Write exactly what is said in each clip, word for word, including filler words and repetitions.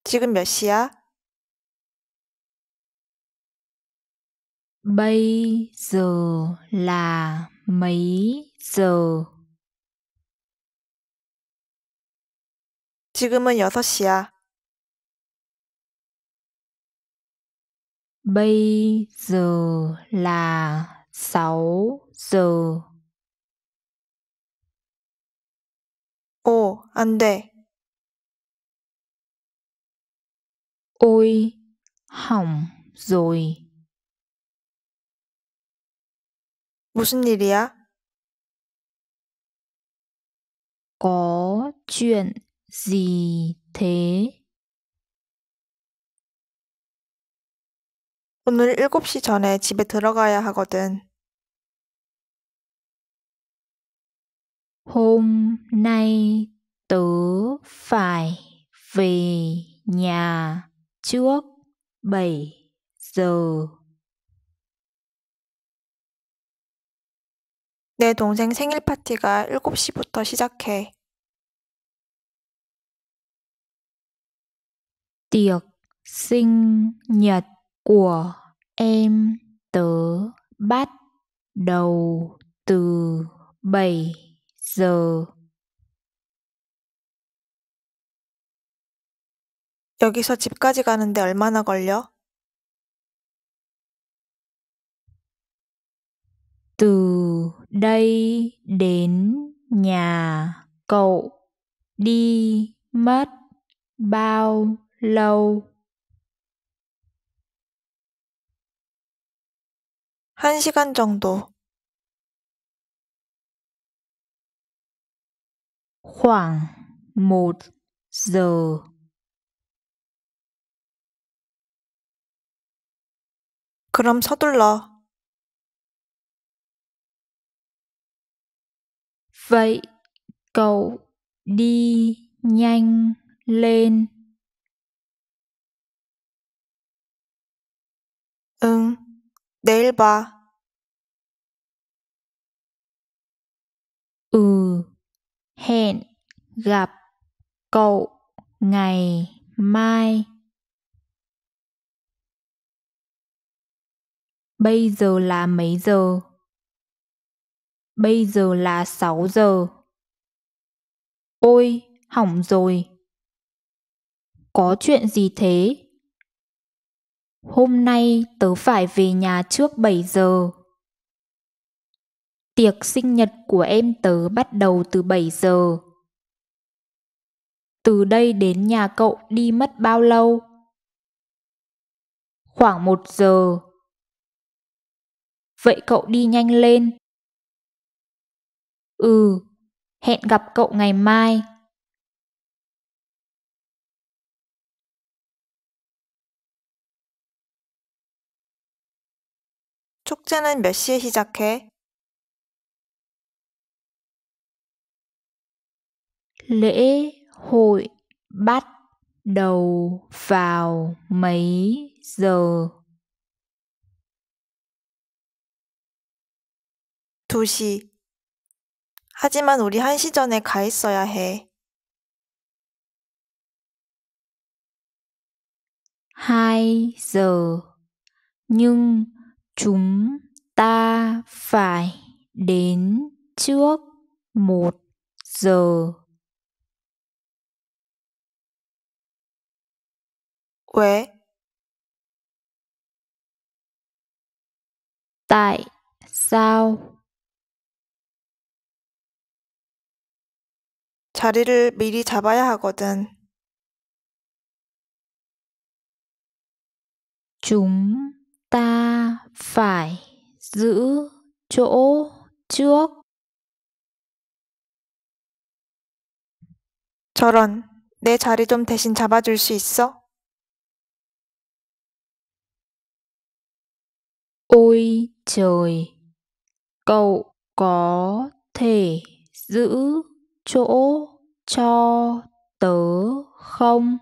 지금 몇 시야? Bây giờ là mấy giờ? 지금은 여섯 시야. Bây giờ là sáu giờ. 오, 안 돼. Ôi, hỏng rồi. 무슨 일이야? Có chuyện gì thế? 오늘 일곱 시 전에 집에 들어가야 하거든. Hôm nay tớ phải về nhà trước bảy giờ. 내 동생 생일 파티가 일곱 시부터 시작해. Tiệc sinh nhật của em tớ bắt đầu từ bảy giờ. 여기서 집까지 가는데 얼마나 걸려? Từ đây đến nhà cậu đi mất bao lâu? 한 시간 정도. Khoảng một giờ. 그럼 서둘러. Vậy cậu đi nhanh lên. 응, 내일 봐. Ừ, hẹn gặp cậu ngày mai. Bây giờ là mấy giờ? Bây giờ là sáu giờ. Ôi, hỏng rồi. Có chuyện gì thế? Hôm nay tớ phải về nhà trước bảy giờ. Tiệc sinh nhật của em tớ bắt đầu từ bảy giờ. Từ đây đến nhà cậu đi mất bao lâu? Khoảng một giờ. Vậy cậu đi nhanh lên. Ừ, hẹn gặp cậu ngày mai. 축제는 몇 시에 시작해? Lễ hội bắt đầu vào mấy giờ? 두 시. 하지만 우리 한 시 전에 가 있어야 해. Hai giờ. Nhưng chúng ta phải đến trước một giờ. 왜? Tại sao? 자리를 미리 잡아야 하거든. Chúng ta phải giữ chỗ trước. 저런, 내 자리 좀 대신 잡아줄 수 있어? Ôi trời, cậu có thể giữ chỗ cho tớ không?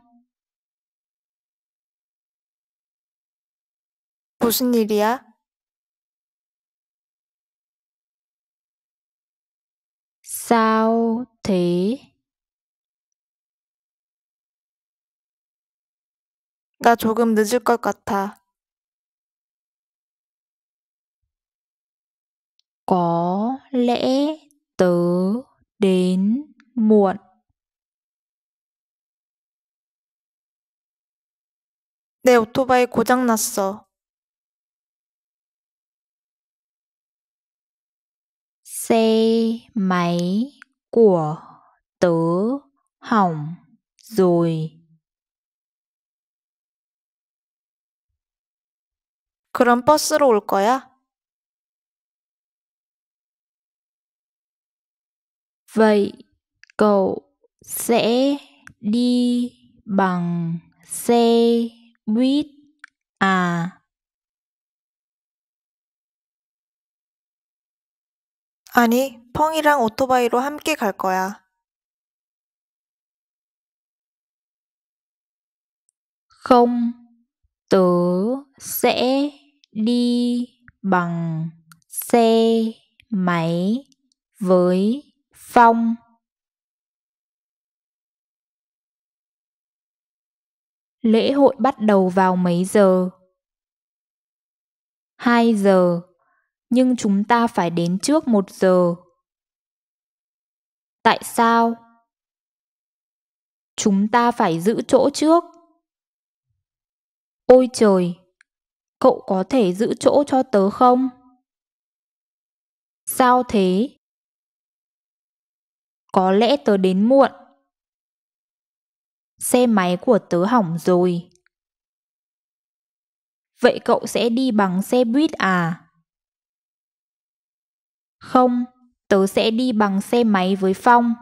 무슨 일이야? Sao thế? 나 조금 늦을 것 같아. Có lẽ tớ đến muộn. 내 오토바이 고장났어. Xe máy của tớ hỏng rồi. 그럼 버스로 올 거야? Vậy cậu sẽ đi bằng xe buýt à? 아니, 펑이랑 오토바이로 함께 갈 거야. Không, tớ sẽ đi bằng xe máy với Phong. Lễ hội bắt đầu vào mấy giờ? Hai giờ, nhưng chúng ta phải đến trước một giờ. Tại sao? Chúng ta phải giữ chỗ trước. Ôi trời, cậu có thể giữ chỗ cho tớ không? Sao thế? Có lẽ tớ đến muộn. Xe máy của tớ hỏng rồi. Vậy cậu sẽ đi bằng xe buýt à? Không, tớ sẽ đi bằng xe máy với Phong.